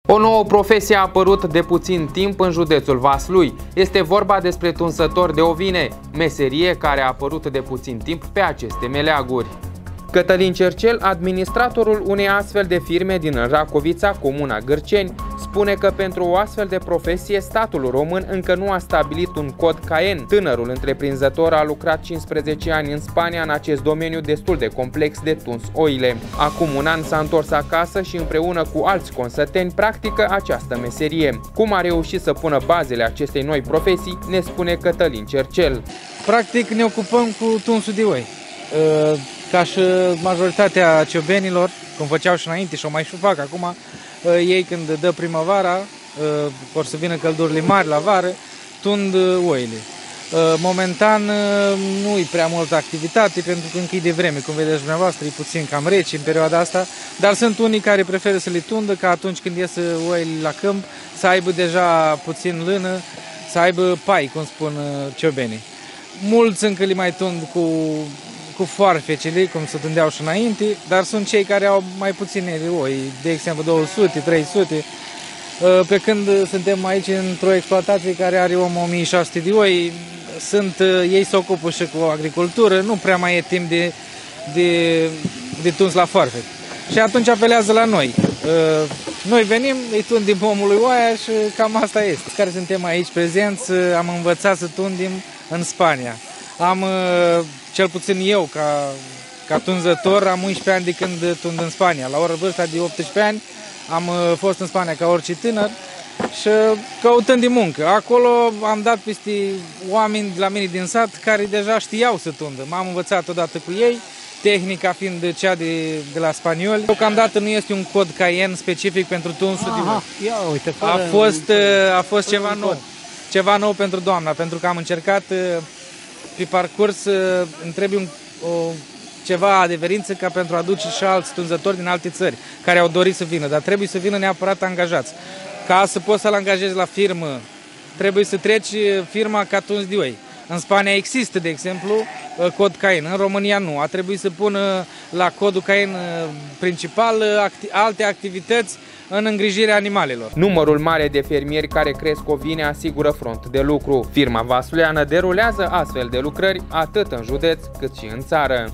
O nouă profesie a apărut de puțin timp în județul Vaslui. Este vorba despre tunsător de ovine, meserie care a apărut de puțin timp pe aceste meleaguri. Cătălin Cercel, administratorul unei astfel de firme din Racovița, comuna Gârceni, spune că pentru o astfel de profesie statul român încă nu a stabilit un cod Caen. Tânărul întreprinzător a lucrat 15 ani în Spania în acest domeniu destul de complex de tuns oile. Acum un an s-a întors acasă și împreună cu alți consăteni practică această meserie. Cum a reușit să pună bazele acestei noi profesii, ne spune Cătălin Cercel. Practic ne ocupăm cu tunsul de oi. Ca și majoritatea ciobenilor, cum făceau și înainte și o mai și fac acum, ei când dă primăvara, vor să vină căldurile mari la vară, tund oile. Momentan nu e prea multă activitate pentru că încă e de vreme, cum vedeți dumneavoastră, e puțin cam rece în perioada asta, dar sunt unii care preferă să le tundă ca atunci când ies oile la câmp să aibă deja puțin lână, să aibă pai, cum spun ciobenii. Mulți încă le mai tund cu foarfecele, cum se tundeau și înainte, dar sunt cei care au mai puține oi, de exemplu 200, 300, pe când suntem aici într-o exploatație care are 1600 de oi, ei se ocupă și cu agricultură, nu prea mai e timp de tuns la foarfec. Și atunci apelează la noi. Noi venim, îi tundim omului oaia și cam asta este. Care suntem aici prezenți, am învățat să tundim în Spania. Cel puțin eu, ca tunzător, am 11 ani de când tund în Spania. La vârsta de 18 ani am fost în Spania ca orice tânăr și căutând de muncă. Acolo am dat peste oameni la mine din sat care deja știau să tundă. M-am învățat odată cu ei, tehnica fiind cea de la spanioli. Deocamdată nu este un cod Caen specific pentru tunsul de oi. A fost ceva nou. Ceva nou pentru doamna, pentru că am încercat pe parcurs, îmi trebuie ceva adeverință ca pentru a aduce și alți tunzători din alte țări care au dorit să vină, dar trebuie să vină neapărat angajați. Ca să poți să-l angajezi la firmă, trebuie să treci firma ca tunzi de oi. În Spania există, de exemplu, cod Caen, în România nu. A trebuit să pună la codul Caen principal alte activități în îngrijirea animalelor. Numărul mare de fermieri care cresc ovine asigură front de lucru. Firma vasluiană derulează astfel de lucrări atât în județ cât și în țară.